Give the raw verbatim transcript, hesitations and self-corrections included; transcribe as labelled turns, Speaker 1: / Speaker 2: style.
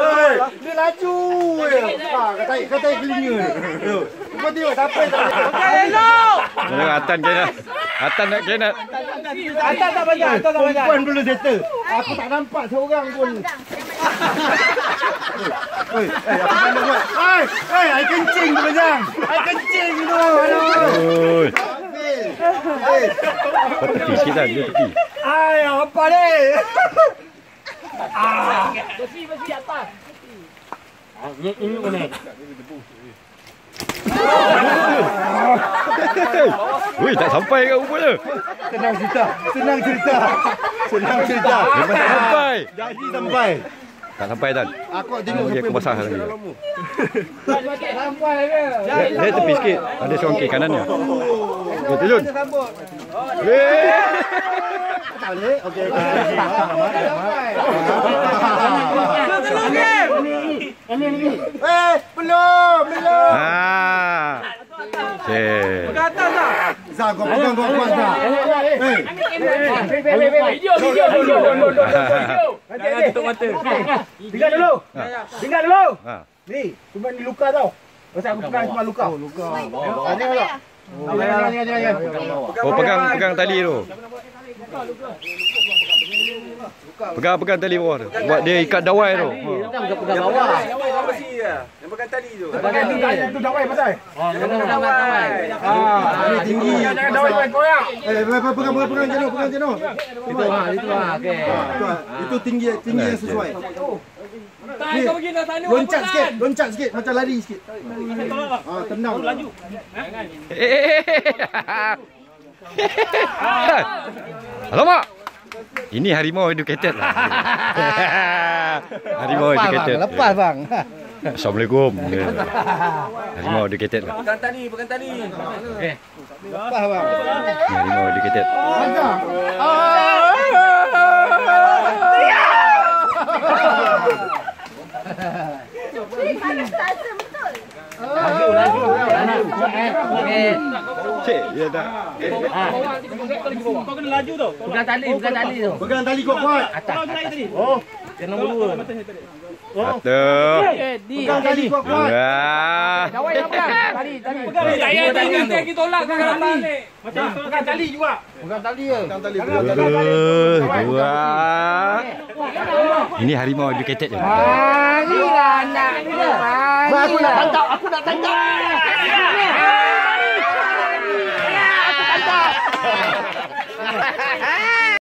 Speaker 1: Dia laju je. Ha, kata kata telinga ni. Kau tengok sampai tak. Okey, elok.
Speaker 2: Jangan Atan kena. Atan nak kena.
Speaker 1: Atan tak banyak, Atan tak banyak. Perempuan belum settle. Aku tak nampak seorang pun. Oi, eh apa benda buat? Hei, hei, ai kencing tu bajang. Ai kencing tu. Aduh.
Speaker 2: Oi.
Speaker 1: Hei.
Speaker 2: Kau tepi sikit dah, dia tepi.
Speaker 1: Ai, apa ni?
Speaker 3: Ah, besi besi atas.
Speaker 1: Ini ini mana?
Speaker 2: Woi, tak sampai ke rupanya.
Speaker 1: Senang cerita, senang cerita. Senang cerita.
Speaker 2: Memang tak sampai.
Speaker 1: Jadi sampai.
Speaker 2: Tak sampai Dan.
Speaker 1: Aku tengok
Speaker 2: Dia aku basah lagi.
Speaker 3: Tak sampai ke?
Speaker 2: Dia tepi sikit. Ada seorang kiri kanannya. Okey, Tejun. Weh.
Speaker 1: Tak boleh. Okey, okey. Ini ini. Eh, belum, belum.
Speaker 2: Ah. Okey.
Speaker 3: Pegang atas dah.
Speaker 1: Zah, kau pegang kau kuat Zah. Eh.
Speaker 3: Video, video, video. Jangan tutup mata.
Speaker 1: Tinggal dulu. Tinggal dulu.
Speaker 2: Ha.
Speaker 1: Ni, cuma ni luka tau. Pasal aku pegang cuma luka. Oh, luka. Tanya tak? Jangan, jangan, jangan.
Speaker 2: Oh, pegang pegang tali tu. Pegang pegang tali bawah tu. Buat dia ikat dawai tu.
Speaker 3: Pegang pegang bawah. Dawai apa besi je. Yang pegang tali tu.
Speaker 1: Pegang tali tu dawai pasal.
Speaker 3: Oh, pegang dawai.
Speaker 1: Ah, ni tinggi.
Speaker 3: Jangan dawai goyang.
Speaker 1: Eh, pegang pegang pegang jenuh, pegang jenuh.
Speaker 3: Itu ha, itu ha. Okey.
Speaker 1: Itu tinggi tinggi yang sesuai.
Speaker 3: Tai kau pergi dah sana.
Speaker 1: Loncat sikit, loncat sikit macam lari sikit. Ah, tenang. Laju.
Speaker 2: Alamak. Ini harimau educated lah. Harimau educated.
Speaker 1: Lepas bang.
Speaker 2: Assalamualaikum. Harimau educated lah.
Speaker 3: Pegang tali, pegang tali. Okey.
Speaker 1: Lepas bang.
Speaker 2: Ini harimau educated.
Speaker 3: Laju, laju, laju. Okey.
Speaker 2: Cik, ya dah.
Speaker 3: Kau kena laju tu. Pegang tali, pegang tali tu.
Speaker 1: Pegang tali kuat-kuat.
Speaker 3: Atas. Oh, yang nombor dua.
Speaker 2: Atuh.
Speaker 1: Pegang tali kuat-kuat.
Speaker 2: Ya.
Speaker 3: Dawai dah pegang. Tali, tali. Pegang tali. Tali kita tolak pegang tali. Macam pegang tali juga. Pegang tali je.
Speaker 1: Pegang tali.
Speaker 2: Dua. Ini harimau educated je.
Speaker 3: Ah, ni lah anak dia.
Speaker 1: Aku nak tangkap, aku nak tangkap.